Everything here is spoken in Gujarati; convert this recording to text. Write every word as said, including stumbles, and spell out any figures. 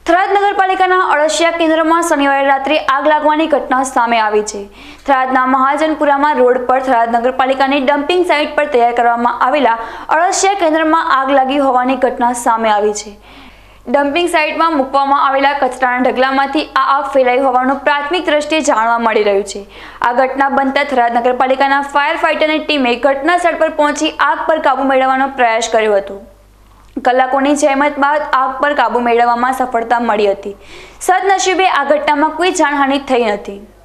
થરાદ નગરપાલિકાના અળસિયા કેન્દ્રમાં શનિવારે રાત્રે આગ લાગવાની ઘટના સામે આવી છે। થરાદના મહાજનપુરામાં રોડ પર થરાદ નગરપાલિકાની ડમ્પિંગ સાઇટ પર તૈયાર કરવામાં આવેલા અળસિયા કેન્દ્રમાં આગ લાગી હોવાની ઘટના સામે આવી છે। ડમ્પિંગ સાઇટમાં મૂકવામાં આવેલા કચરાના ઢગલામાંથી આ આગ ફેલાઈ હોવાનું પ્રાથમિક દ્રષ્ટિએ જાણવા મળી રહ્યું છે। આ ઘટના બનતા થરાદ નગરપાલિકાના ફાયર ફાઇટરની ટીમે ઘટના સ્થળ પર પહોંચી આગ પર કાબૂ મેળવવાનો પ્રયાસ કર્યો હતો। કલાકોની જહેમત બાદ આગ પર કાબૂ મેળવવામાં સફળતા મળી હતી। સદનસીબે આ ઘટનામાં કોઈ જાનહાનિ થઈ નથી।